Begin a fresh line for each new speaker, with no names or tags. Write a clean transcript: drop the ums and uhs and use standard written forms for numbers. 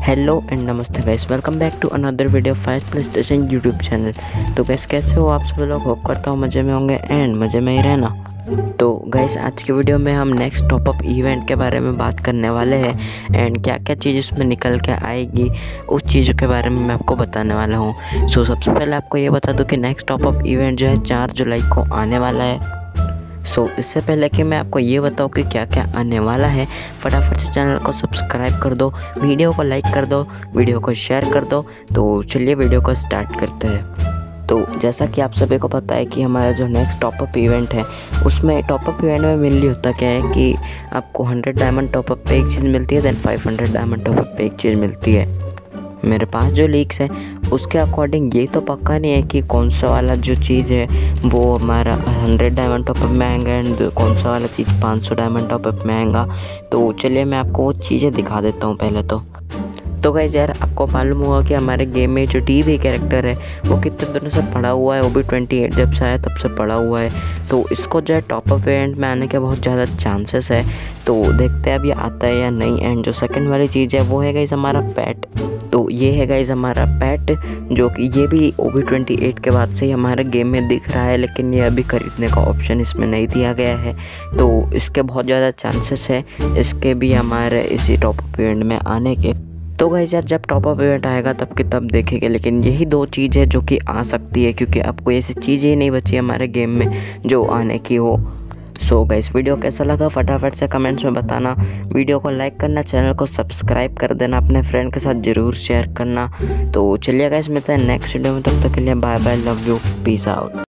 Hello and नमस्ते guys, welcome back to another video fire play station YouTube channel. तो guys कैसे हो आप सब लोग? होप करता हूँ मज़े में होंगे एंड मज़े में ही रहना। तो गाइस आज की वीडियो में हम नेक्स्ट टॉपअप इवेंट के बारे में बात करने वाले हैं एंड क्या क्या चीज़ उसमें निकल के आएगी उस चीज़ों के बारे में मैं आपको बताने वाला हूँ। सो सबसे पहले आपको ये बता दूँ कि नेक्स्ट टॉपअप इवेंट जो है 4 जुलाई को आने वाला है। इससे पहले कि मैं आपको ये बताऊं कि क्या क्या आने वाला है, फटाफट से चैनल को सब्सक्राइब कर दो, वीडियो को लाइक कर दो, वीडियो को शेयर कर दो। तो चलिए वीडियो को स्टार्ट करते हैं। तो जैसा कि आप सभी को पता है कि हमारा जो नेक्स्ट टॉपअप इवेंट है उसमें टॉपअप इवेंट में मेनली होता क्या है कि आपको 100 डायमंड टॉपअप पे एक चीज़ मिलती है, देन 500 डायमंड टॉपअप पे एक चीज़ मिलती है। मेरे पास जो लीक्स हैं उसके अकॉर्डिंग ये तो पक्का नहीं है कि कौन सा वाला जो चीज़ है वो हमारा 100 डायमंड टॉपअप में आएगा एंड कौन सा वाला चीज़ 500 डायमंड टॉपअप में आएगा। तो चलिए मैं आपको वो चीज़ें दिखा देता हूँ पहले तो गाइस यार आपको मालूम होगा कि हमारे गेम में जो टीवी कैरेक्टर है वो कितने दिनों से पड़ा हुआ है, वो भी 28 जब से आया तब से पड़ा हुआ है। तो इसको जो है टॉपअप इवेंट में आने के बहुत ज़्यादा चांसेस है। तो देखते हैं अब ये आता है या नहीं। एंड जो सेकंड वाली चीज़ है वो है गाइस हमारा पेट। तो ये है गाइस हमारा पेट, जो कि ये भी OB28 के बाद से ही हमारे गेम में दिख रहा है, लेकिन ये अभी खरीदने का ऑप्शन इसमें नहीं दिया गया है। तो इसके बहुत ज़्यादा चांसेस है इसके भी हमारे इसी टॉपअप इवेंट में आने के। तो गाइस यार जब टॉपअप इवेंट आएगा तब के तब देखेंगे, लेकिन यही 2 चीज़ है जो कि आ सकती है, क्योंकि अब कोई ऐसी चीज़ ही नहीं बची हमारे गेम में जो आने की हो। सो गाइस वीडियो कैसा लगा फटाफट से कमेंट्स में बताना, वीडियो को लाइक करना, चैनल को सब्सक्राइब कर देना, अपने फ्रेंड के साथ ज़रूर शेयर करना। तो चलिए गाइस मिलते हैं नेक्स्ट वीडियो में, तब तक के लिए bye bye, love you, peace out.